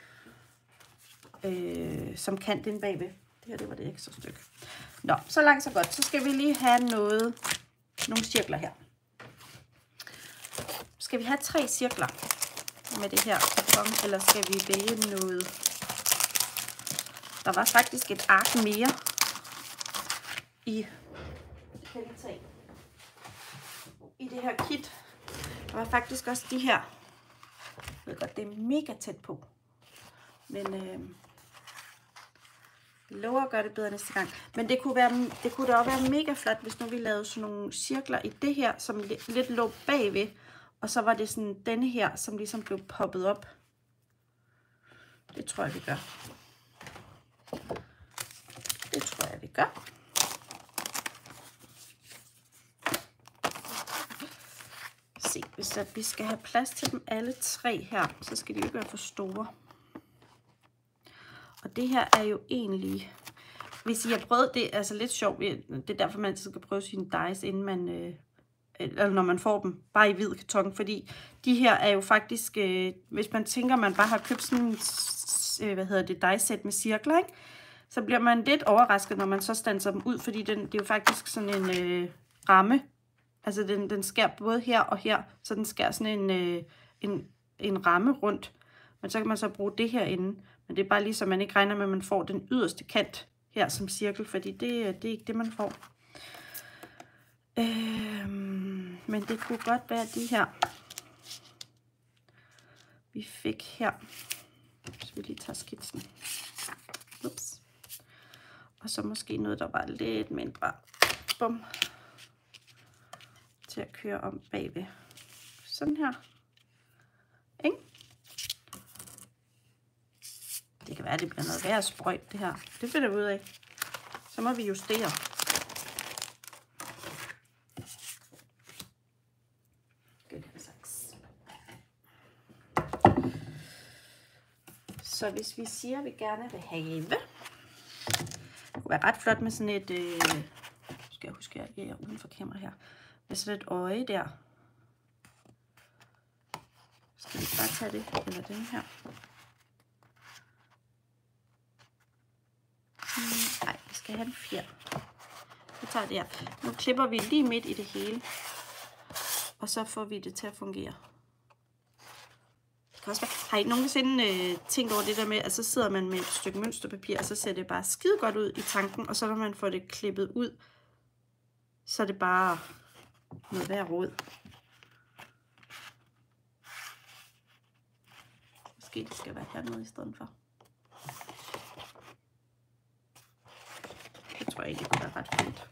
Som kant inde bagved. Det her, det var det ekstra stykke. Nå, så langt så godt. Så skal vi lige have nogle cirkler her. Skal vi have 3 cirkler med det her karton, eller skal vi vælge noget? Der var faktisk et ark mere i det her kit. Der var faktisk også de her. Jeg ved godt, det er mega tæt på. Men jeg lover at gøre det bedre næste gang. Men det kunne da også være mega flot, hvis nu vi lavede sådan nogle cirkler i det her, som lidt lå bagved. Og så var det sådan denne her, som ligesom blev poppet op. Det tror jeg, vi gør. Det tror jeg, vi gør. Se, hvis vi skal have plads til dem alle 3 her, så skal de ikke være for store. Og det her er jo egentlig, hvis I har prøvet det, altså lidt sjovt, det er derfor, man skal prøve sine dice, inden man... eller når man får dem bare i hvid karton, fordi de her er jo faktisk, hvis man tænker, man bare har købt sådan et dice-sæt med cirkler, ikke? Så bliver man lidt overrasket, når man så standser dem ud, fordi det er jo faktisk sådan en ramme. Altså den skærer både her og her, så den skærer sådan en ramme rundt. Men så kan man så bruge det herinde. Men det er bare lige så man ikke regner med, at man får den yderste kant her som cirkel, fordi det er ikke det, man får. Men det kunne godt være de her, vi fik her. Så vi lige tager skitsen. Ups. Og så måske noget, der var lidt mindre. Bum. Til at køre om bagved. Sådan her. Ikke? Det kan være, at det bliver noget værre sprøjt, det her. Det finder vi ud af. Så må vi justere. Så hvis vi siger, at vi gerne vil have, det kunne være ret flot med sådan et, skal jeg huske, at jeg er uden for kamera her, med sådan et øje der. Skal vi bare tage det, eller den her? Nej, vi skal have en fjer. Vi tager det her. Nu klipper vi lige midt i det hele, og så får vi det til at fungere. Har I nogensinde tænkt over det der med, at så sidder man med et stykke mønsterpapir, og så ser det bare skide godt ud i tanken, og så når man får det klippet ud, så er det bare noget værd rod. Måske det skal være hernede i stedet for. Det tror jeg ikke kunne være ret fint.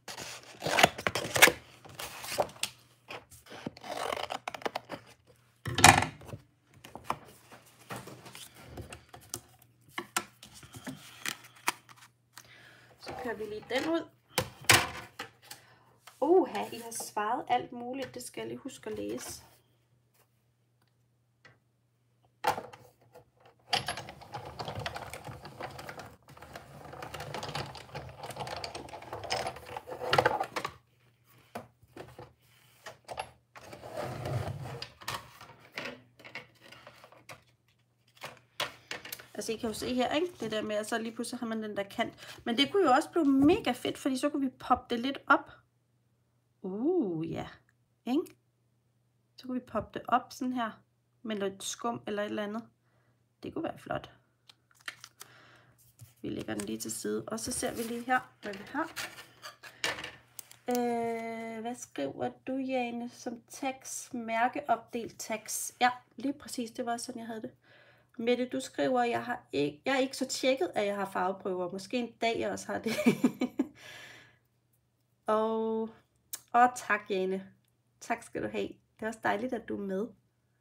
Kører vi lige den ud. I har svaret alt muligt. Det skal jeg lige huske at læse. Altså I kan jo se her, ikke? Det der med, at så lige pludselig har man den der kant. Men det kunne jo også blive mega fedt, fordi så kunne vi poppe det lidt op. Ja. Ikke? Så kunne vi poppe det op sådan her, med lidt skum eller et eller andet. Det kunne være flot. Vi lægger den lige til side, og så ser vi lige her, hvad vi har. Hvad skriver du, Jane, som tags? Mærkeopdelt tags. Ja, lige præcis, det var sådan, jeg havde det. Mette, du skriver, jeg er ikke så tjekket, at jeg har farveprøver. Måske en dag, jeg også har det. og tak, Jane. Tak skal du have. Det er også dejligt, at du er med.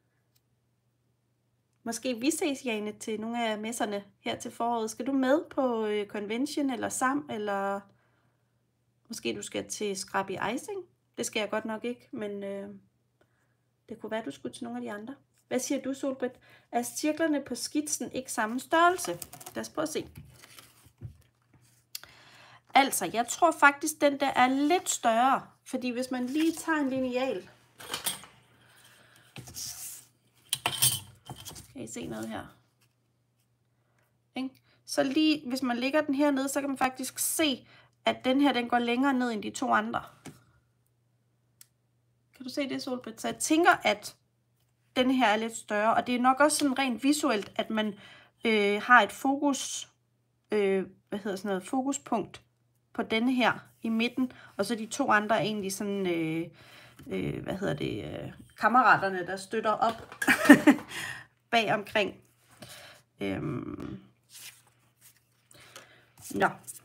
Måske vi ses, Jane, til nogle af messerne her til foråret. Skal du med på Convention eller SAM, eller måske du skal til Scrappy Icing? Det skal jeg godt nok ikke, men det kunne være, du skulle til nogle af de andre. Hvad siger du, Solbrit? Er cirklerne på skitsen ikke samme størrelse? Lad os prøve at se. Altså, jeg tror faktisk, den der er lidt større. Fordi hvis man lige tager en lineal. Kan I se noget her? Så lige, hvis man lægger den hernede, så kan man faktisk se, at den her, den går længere ned end de to andre. Kan du se det, Solbrit? Så jeg tænker, at den her er lidt større, og det er nok også sådan rent visuelt, at man har et fokus, fokuspunkt på denne her i midten, og så de to andre er egentlig sådan, kammeraterne, der støtter op bag omkring. Nå.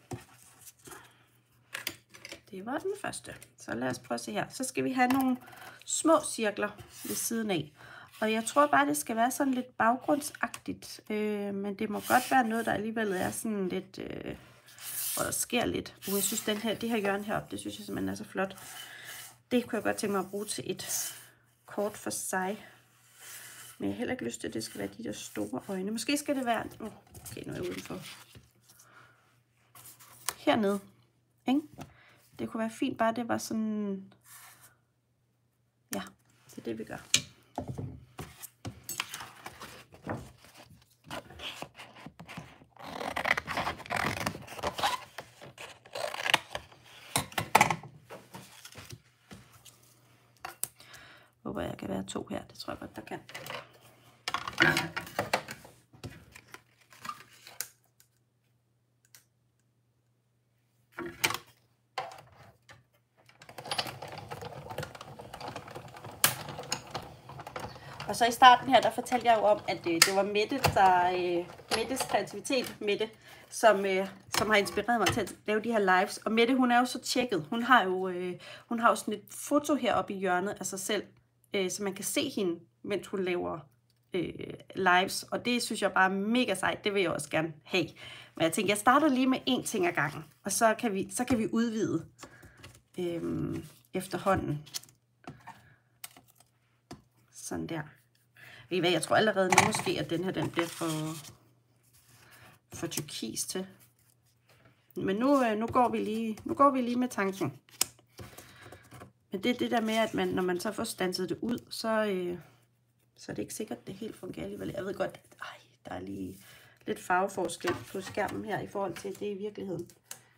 Det var den første. Så lad os prøve at se her. Så skal vi have nogle små cirkler ved siden af. Og jeg tror bare, det skal være sådan lidt baggrundsagtigt. Men det må godt være noget, der alligevel er sådan lidt, hvor der sker lidt. Jeg synes, det her hjørne heroppe, det synes jeg simpelthen er så flot. Det kunne jeg godt tænke mig at bruge til et kort for sig. Men jeg har heller ikke lyst til, at det skal være de der store øjne. Måske skal det være... Okay, nu er jeg udenfor. Hernede. Ikke? Det kunne være fint, bare det var sådan... Ja, det er det, vi gør. kan være 2 her. Det tror jeg godt, der kan. Og så i starten her, der fortalte jeg jo om, at det var Mette, Mettes kreativitet, Mette, som har inspireret mig til at lave de her lives. Og Mette, hun er jo så tjekket. Hun har jo sådan et foto heroppe i hjørnet af sig selv, så man kan se hende, mens hun laver lives. Og det synes jeg bare er mega sejt. Det vil jeg også gerne have. Men jeg tænker, jeg starter lige med 1 ting ad gangen, og så kan vi udvide efterhånden. Sådan der. Ved I hvad, jeg tror allerede nu måske, at den her den bliver for turkis til. Men nu går vi lige med tanken. Men det er det der med, at når man så får standset det ud, så er det ikke sikkert, at det helt fungerer alligevel. Jeg ved godt, at der er lige lidt farveforskel på skærmen her i forhold til det i virkeligheden.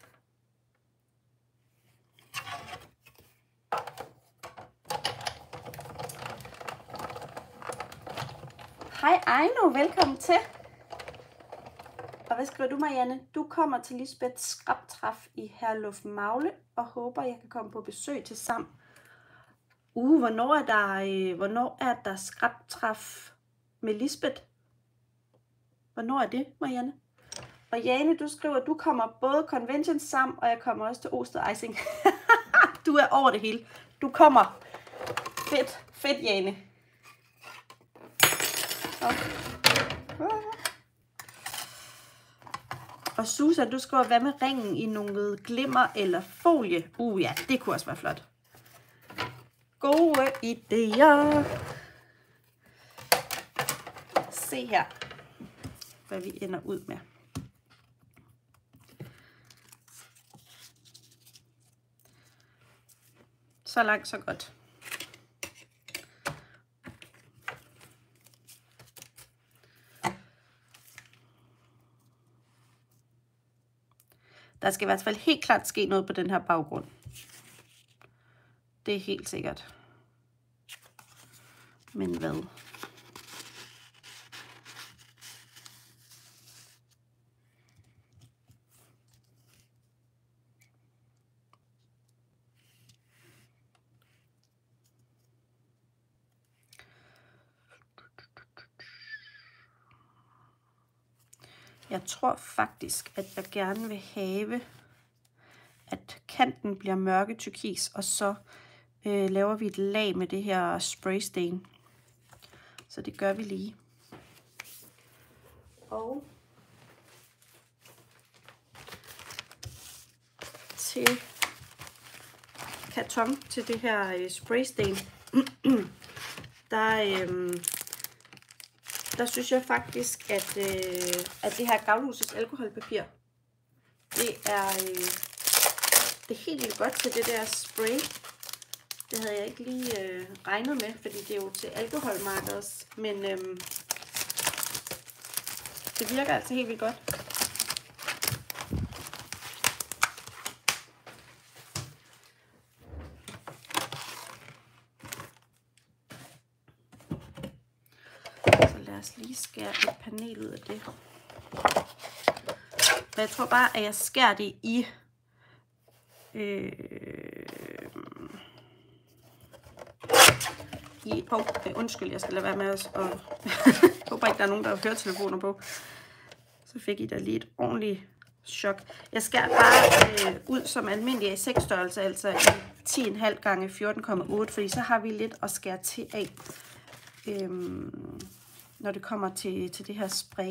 Hej Ejno, velkommen til. Og hvad skriver du, Marianne? Du kommer til Lisbeths skrabtræf i Herluf Magle og håber, jeg kan komme på besøg til Sam. Hvornår er der skrabtræf med Lisbeth? Hvornår er det, Marianne? Og Jane, du skriver, at du kommer både Convention Sam, og jeg kommer også til Osted Icing. Du er over det hele. Du kommer. Fedt Jane. Og Susan, du skriver, hvad med ringen i noget glimmer eller folie? Ja, det kunne også være flot. Gode idéer. Se her, hvad vi ender ud med. Så langt, så godt. Der skal i hvert fald helt klart ske noget på den her baggrund. Det er helt sikkert. Men hvad? Jeg tror faktisk, at jeg gerne vil have, at kanten bliver mørke turkis, og så laver vi et lag med det her spraystain. Så det gør vi lige. Og til karton til det her spraystain, der synes jeg faktisk, at det her Gavlhusets alkoholpapir, det er helt vildt godt til det der spray. Det havde jeg ikke lige regnet med, fordi det er jo til alkoholmarkers, men det virker altså helt vildt godt. Lad os lige skære et panel ud af det. Og jeg tror bare, at jeg skærer det i undskyld, jeg skal lade være med os. Og jeg håber ikke, der er nogen, der har høretelefoner på. Så fik I da lige et ordentligt chok. Jeg skærer bare ud som almindelig A6 størrelse, altså i 10,5 gange 14,8, fordi så har vi lidt at skære til af. Når det kommer til det her spray.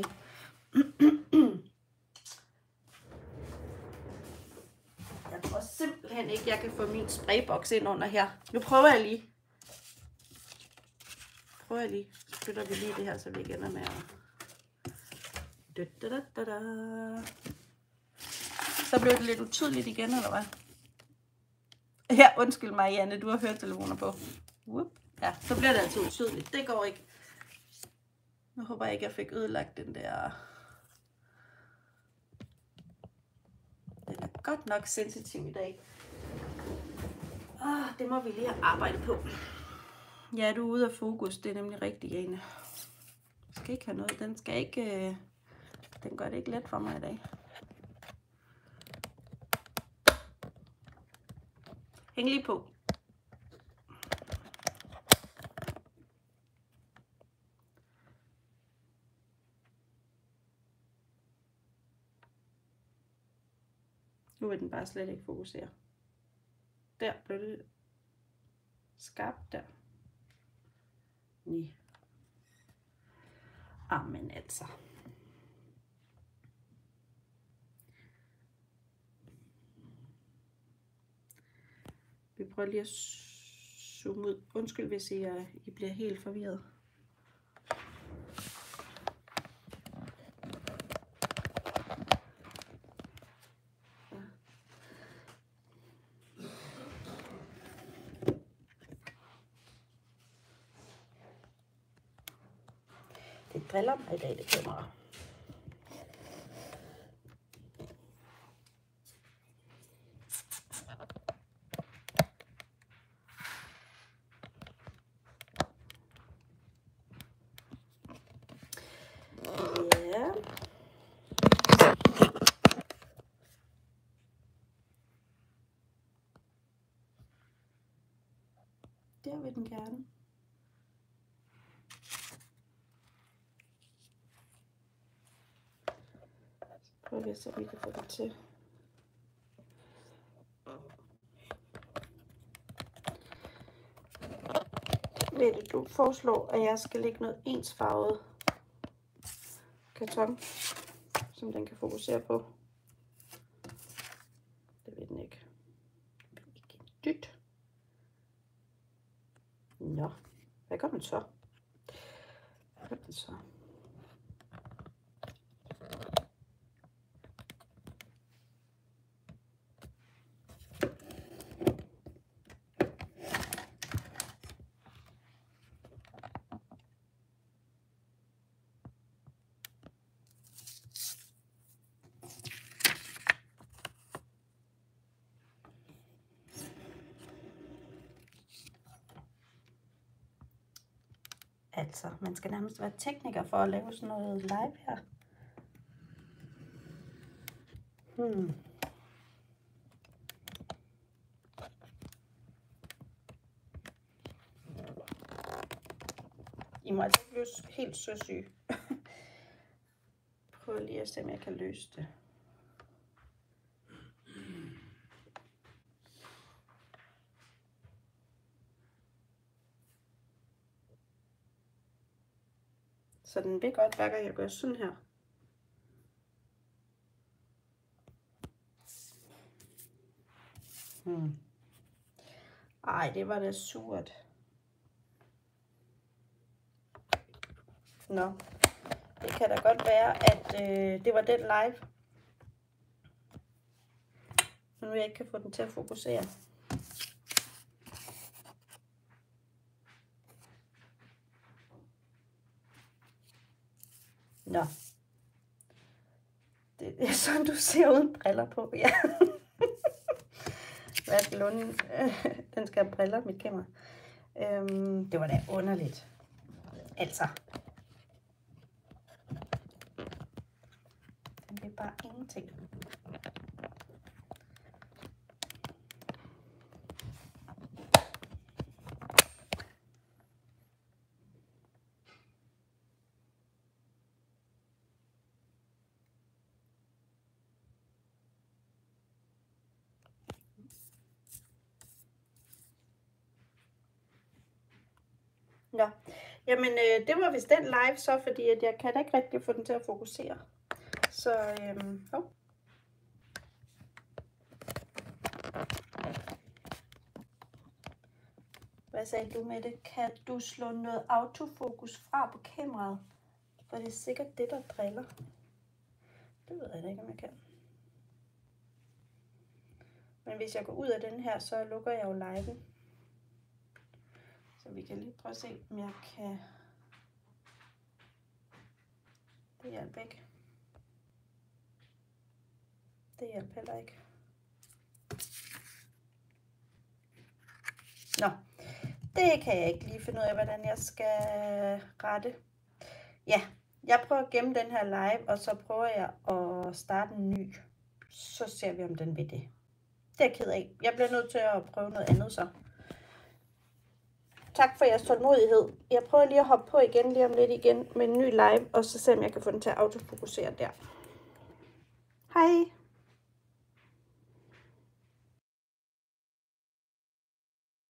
Jeg tror simpelthen ikke, jeg kan få min sprayboks ind under her. Nu prøver jeg lige. Så flytter vi lige det her, så vi ikke ender med at... Så blev det lidt utydeligt igen, eller hvad? Ja, undskyld mig, Janne, du har høretelefoner på. Ja, så bliver det altså utydeligt. Det går ikke. Nu håber jeg ikke, jeg fik ødelagt den der. Den er godt nok sensitiv i dag. Det må vi lige have arbejdet på. Ja, du er ude af fokus. Det er nemlig rigtigt, Jane. Jeg skal ikke have noget. Den skal ikke... Den gør det ikke let for mig i dag. Hæng lige på. Nu vil den bare slet ikke fokusere. Der blev det skarpt der. Nej. Amen altså. Vi prøver lige at zoome ud. Undskyld, hvis I bliver helt forvirret. Det driller mig i dag, det kamera. Ja. Der vil den gerne. Prøv lige at se, om vi kan få det til. Mette, du foreslår, at jeg skal lægge noget ensfarvet karton, som den kan fokusere på. Det ved den ikke. Ikke en dyt. Nå, hvad gør den så? Hvad gør den så? Altså, man skal nærmest være tekniker for at lave sådan noget live her. I må altså ikke blive helt søsyge. Prøv lige at se, om jeg kan løse det. Så den vil godt hver gang jeg gør sådan her. Ej, det var da surt. Nå, det kan da godt være, at det var den live. Men nu jeg ikke kan få den til at fokusere. Nå. Det er sådan, du ser uden briller på, ja. Hvad er Lunde? Den skal have briller, mit kamera. Det var da underligt. Altså. Den vil bare ingenting. Nå, jamen det var vist den live så, fordi at jeg kan da ikke rigtig få den til at fokusere. Så, Hvad sagde du med det? Kan du slå noget autofokus fra på kameraet? For det er sikkert det, der driller. Det ved jeg da ikke, om jeg kan. Men hvis jeg går ud af den her, så lukker jeg jo liven. Så vi kan lige prøve at se, om jeg kan... Det hjælper ikke. Det hjælper heller ikke. Nå, Det kan jeg ikke lige finde ud af, hvordan jeg skal rette. Ja, jeg prøver at gemme den her live, og så prøver jeg at starte en ny. Så ser vi, om den vil det. Det er jeg ked af. Jeg bliver nødt til at prøve noget andet så. Tak for jeres tålmodighed. Jeg prøver lige at hoppe på igen lige om lidt igen med en ny live, og så se om jeg kan få den til at autofokusere der. Hej!